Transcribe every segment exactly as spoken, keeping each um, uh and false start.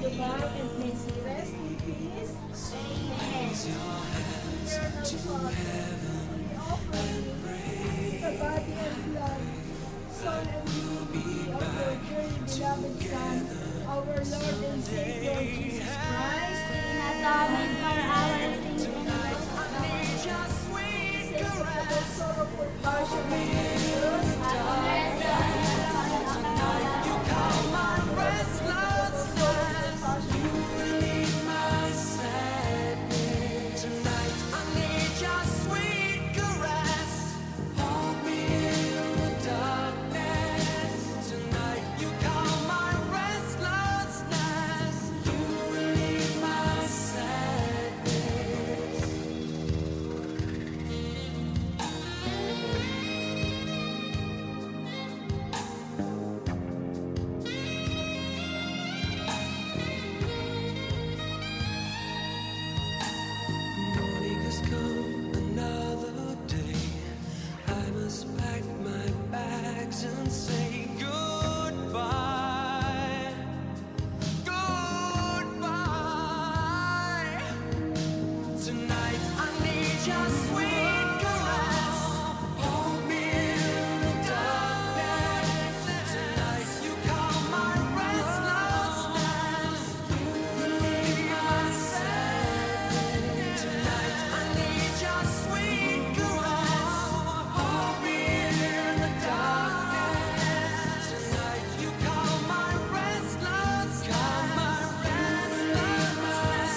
Malubay, and may she rest in peace. Amen. Eternal Father, we offer you the body and blood, soul and divinity of your dearly beloved Son, our Lord and Savior Jesus Christ, in atonement for our sins and those of our sake of the sorrowful passion of Jesus, you calm my restlessness, you relieve my sadness. Tonight I need your sweet caress. Hold me in the darkness. Tonight you calm my restlessness. You relieve my sadness. Morning has come, another day. I must pack my bags and say goodbye. Goodbye. Tonight I need your sweet caress. Hold me in the darkness. Tonight you calm my restlessness. You relieve my sadness. Tonight I need your sweet caress. Hold me in the darkness. Tonight you calm my restless, calm my restless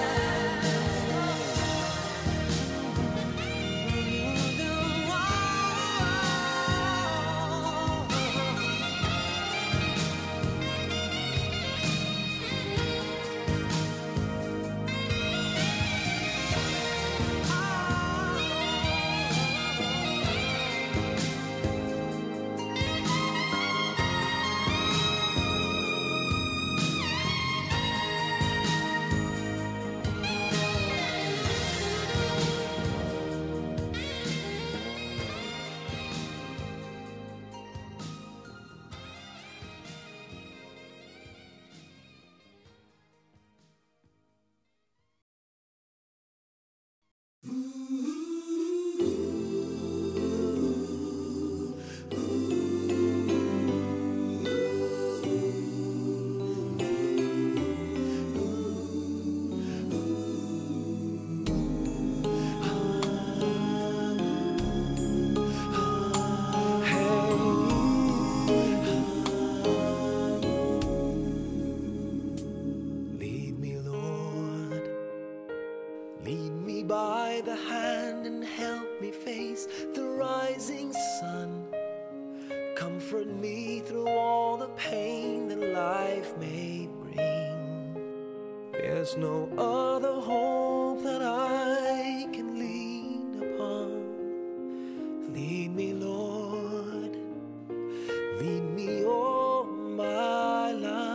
Lead me, Lord. Lead me by the hand and help me face the rising sun. Comfort me through all the pain that life may bring. There's no other hope that I can lean upon. Lead me, Lord. Lead me all my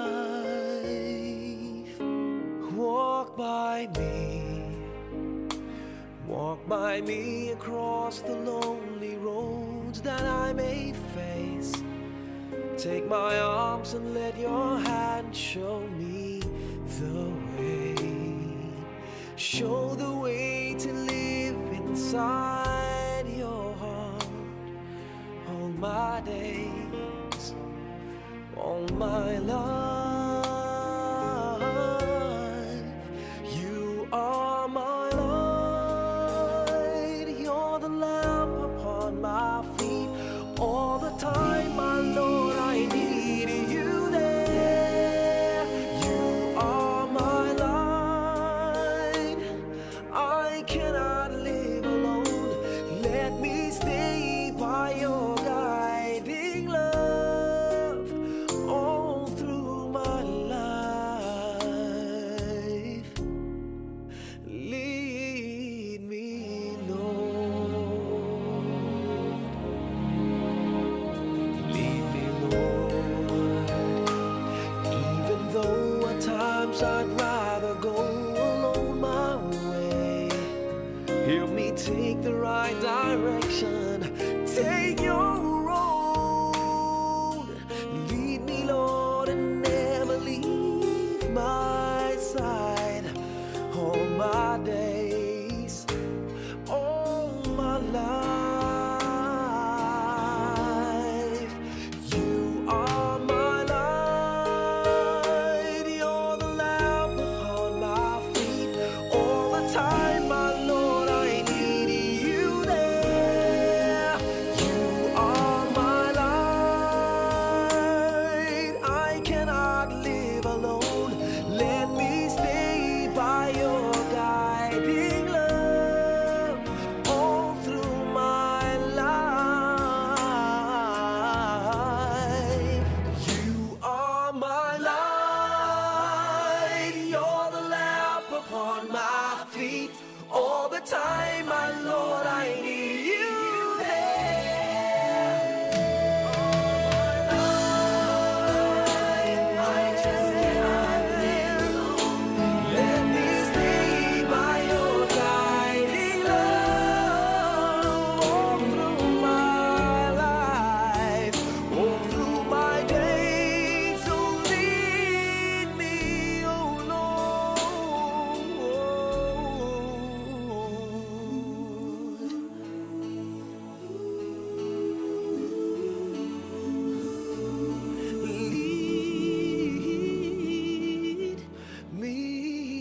life. Walk by me. Walk by me across the lonely roads that I may face. Take my arms and let your hand show me the way. Show the way to live inside your heart all my days, all my life. You are my light, you're the lamp upon my feet. All the time, my Lord, I need you there. You are my light, I cannot live alone. Let me stay by your guiding love all through my life. Lead me, Lord. Lead me, Lord. Even though at times I'd rather go alone my way, help me take the right direction. Take your road. Lead me, Lord, and never leave my time, my Lord, I need you there. I just cannot live alone. Let me stay by your guiding love all through my life, all through my days. So lead me, oh Lord. Lead me.